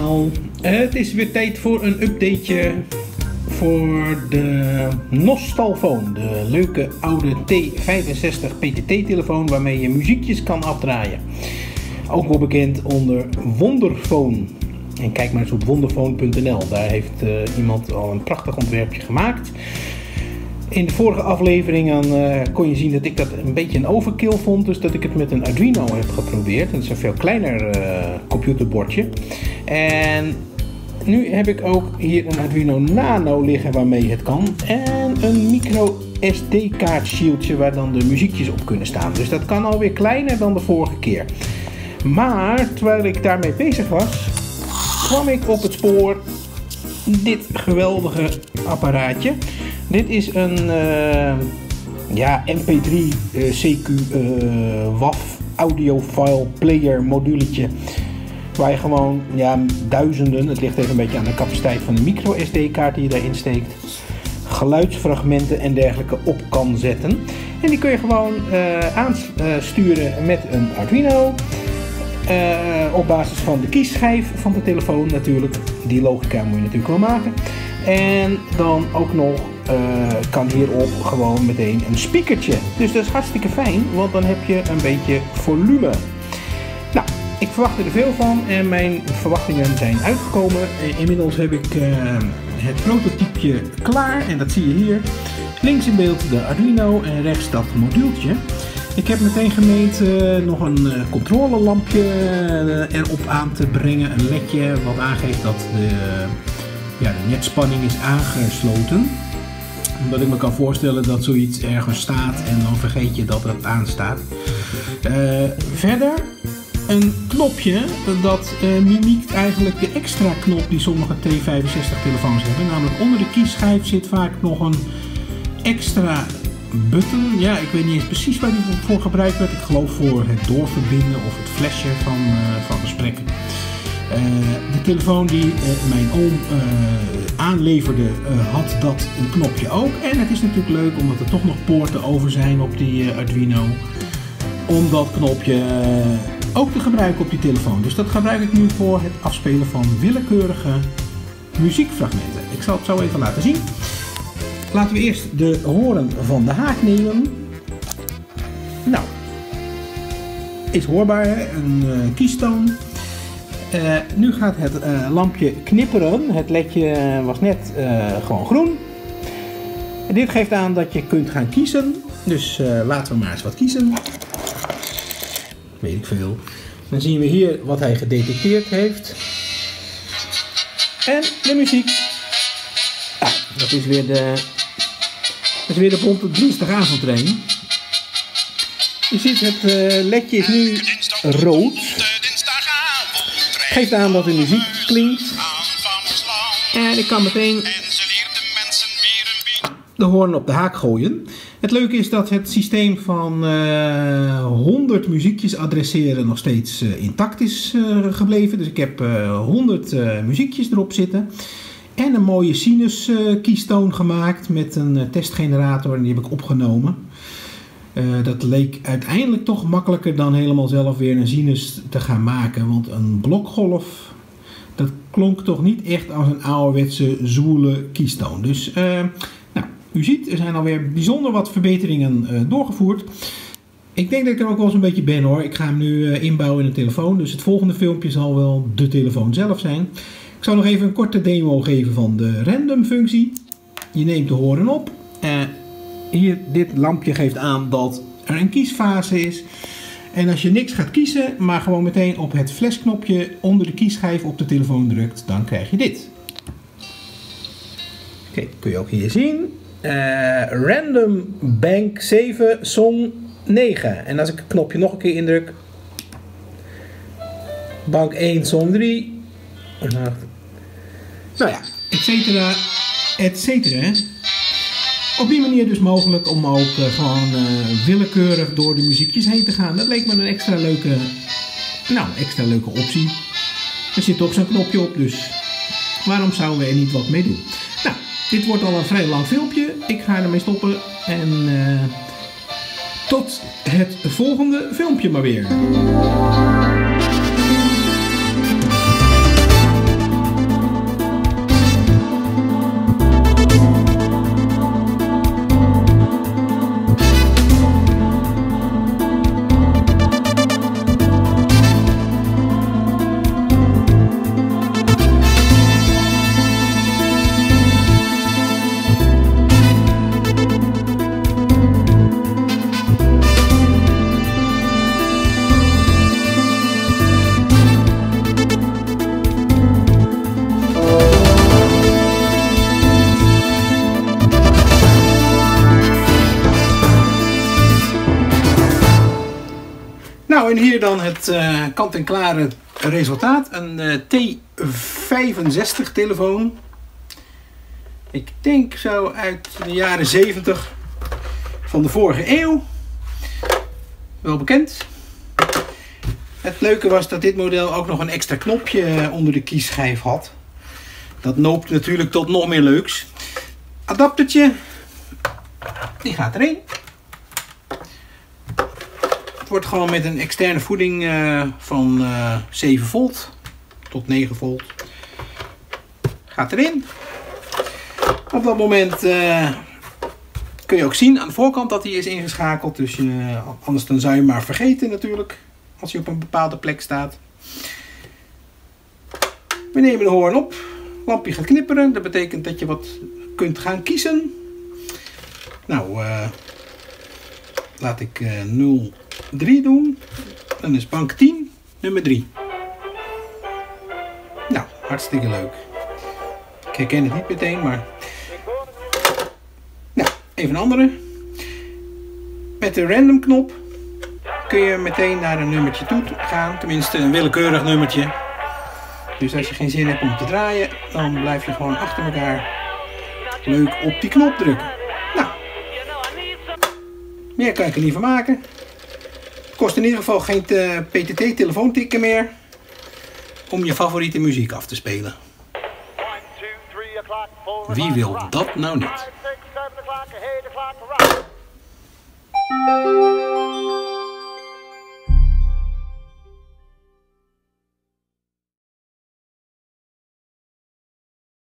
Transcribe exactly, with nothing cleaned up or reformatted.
allemaal. Uh, het is weer tijd voor een updateje voor de Nostalphone. De leuke oude T vijfenzestig P T T-telefoon waarmee je muziekjes kan afdraaien. Ook wel bekend onder Wonderphone. En kijk maar eens op wonderphone punt n l. Daar heeft uh, iemand al een prachtig ontwerpje gemaakt. In de vorige afleveringen uh, kon je zien dat ik dat een beetje een overkill vond. Dus dat ik het met een Arduino heb geprobeerd. Dat is een veel kleiner uh, computerbordje. En nu heb ik ook hier een Arduino Nano liggen waarmee het kan. En een micro S D kaart shieldje waar dan de muziekjes op kunnen staan. Dus dat kan alweer kleiner dan de vorige keer. Maar terwijl ik daarmee bezig was, kwam ik op het spoor dit geweldige apparaatje. Dit is een uh, ja, M P drie uh, C Q uh, W A V audiofile player moduletje. Waar je gewoon ja, duizenden, het ligt even een beetje aan de capaciteit van de micro S D kaart die je daarin steekt, geluidsfragmenten en dergelijke op kan zetten. En die kun je gewoon uh, aansturen met een Arduino. Uh, op basis van de kiesschijf van de telefoon natuurlijk. Die logica moet je natuurlijk wel maken. En dan ook nog uh, kan hierop gewoon meteen een speakertje. Dus dat is hartstikke fijn, want dan heb je een beetje volume. Nou, ik verwachtte er veel van en mijn verwachtingen zijn uitgekomen. Inmiddels heb ik uh, het prototypeje klaar en dat zie je hier. Links in beeld de Arduino en rechts dat moduultje. Ik heb meteen gemeend uh, nog een uh, controlelampje uh, erop aan te brengen. Een ledje wat aangeeft dat de, uh, ja, de netspanning is aangesloten. Omdat ik me kan voorstellen dat zoiets ergens staat en dan vergeet je dat het aanstaat. Uh, verder een knopje dat uh, mimiekt eigenlijk de extra knop die sommige T vijfenzestig telefoons hebben. Namelijk onder de kiesschijf zit vaak nog een extra button. Ja, ik weet niet eens precies waar die voor gebruikt werd. Ik geloof voor het doorverbinden of het flashen van, uh, van gesprekken. Uh, de telefoon die uh, mijn oom uh, aanleverde uh, had dat een knopje ook. En het is natuurlijk leuk omdat er toch nog poorten over zijn op die uh, Arduino. Om dat knopje uh, ook te gebruiken op die telefoon. Dus dat gebruik ik nu voor het afspelen van willekeurige muziekfragmenten. Ik zal het zo even laten zien. Laten we eerst de horen van de haak nemen. Nou, is hoorbaar, een uh, kiestoon. Uh, nu gaat het uh, lampje knipperen. Het ledje was net uh, gewoon groen. En dit geeft aan dat je kunt gaan kiezen. Dus uh, laten we maar eens wat kiezen. Weet ik veel. Dan zien we hier wat hij gedetecteerd heeft. En de muziek. Ah, dat is weer de... Dat is weer de bonte dinsdagavondtrein. Je ziet het uh, ledje is nu rood. Geeft aan dat de muziek klinkt. En ik kan meteen de hoorn op de haak gooien. Het leuke is dat het systeem van uh, honderd muziekjes adresseren nog steeds uh, intact is uh, gebleven. Dus ik heb uh, honderd uh, muziekjes erop zitten. En een mooie sinus uh, kiestoon gemaakt met een uh, testgenerator en die heb ik opgenomen. Uh, dat leek uiteindelijk toch makkelijker dan helemaal zelf weer een sinus te gaan maken. Want een blokgolf, dat klonk toch niet echt als een ouderwetse zwoele kiestoon. Dus uh, nou, u ziet, er zijn alweer bijzonder wat verbeteringen uh, doorgevoerd. Ik denk dat ik er ook wel eens een beetje ben hoor. Ik ga hem nu uh, inbouwen in een telefoon. Dus het volgende filmpje zal wel de telefoon zelf zijn. Ik zal nog even een korte demo geven van de random functie. Je neemt de hoorn op. Uh, hier, dit lampje geeft aan dat er een kiesfase is. En als je niks gaat kiezen, maar gewoon meteen op het flashknopje onder de kiesschijf op de telefoon drukt, dan krijg je dit. Oké, kun je ook hier zien. Uh, random bank zeven song negen. En als ik het knopje nog een keer indruk. Bank één song drie. Nou ja, et cetera, et cetera. Op die manier dus mogelijk om ook uh, gewoon uh, willekeurig door de muziekjes heen te gaan. Dat leek me een extra leuke, nou, extra leuke optie. Er zit toch zo'n knopje op, dus waarom zouden we er niet wat mee doen? Nou, dit wordt al een vrij lang filmpje. Ik ga ermee stoppen en uh, tot het volgende filmpje maar weer. Nou, en hier dan het uh, kant-en-klare resultaat. Een uh, T vijfenzestig telefoon. Ik denk zo uit de jaren zeventig van de vorige eeuw. Wel bekend. Het leuke was dat dit model ook nog een extra knopje onder de kiesschijf had. Dat noopt natuurlijk tot nog meer leuks. Adaptertje. Die gaat erin. Het wordt gewoon met een externe voeding uh, van uh, zeven volt tot negen volt. Gaat erin. Op dat moment uh, kun je ook zien aan de voorkant dat hij is ingeschakeld. Dus je, anders dan zou je maar vergeten natuurlijk. Als hij op een bepaalde plek staat. We nemen de hoorn op. Lampje gaat knipperen. Dat betekent dat je wat kunt gaan kiezen. Nou, uh, laat ik uh, nul drie doen. Dan is bank tien, nummer drie. Nou, hartstikke leuk. Ik herken het niet meteen, maar... Nou, even een andere. Met de random knop kun je meteen naar een nummertje toe gaan. Tenminste, een willekeurig nummertje. Dus als je geen zin hebt om te draaien, dan blijf je gewoon achter elkaar leuk op die knop drukken. Nou, meer kan ik er niet van maken. Het kost in ieder geval geen P T T telefoontikken meer om je favoriete muziek af te spelen. Wie wil dat nou niet?